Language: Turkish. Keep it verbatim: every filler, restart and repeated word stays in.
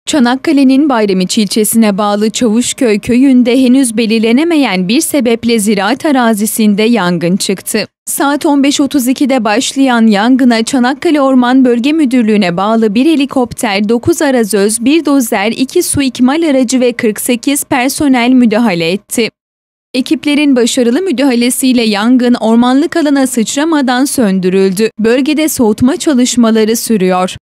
Çanakkale'nin Bayramiç ilçesine bağlı Çavuşköy köyünde henüz belirlenemeyen bir sebeple ziraat arazisinde yangın çıktı. Saat on beş otuz ikide başlayan yangına Çanakkale Orman Bölge Müdürlüğü'ne bağlı bir helikopter, dokuz arazöz, bir dozer, iki su ikmal aracı ve kırk sekiz personel müdahale etti. Ekiplerin başarılı müdahalesiyle yangın ormanlık alana sıçramadan söndürüldü. Bölgede soğutma çalışmaları sürüyor.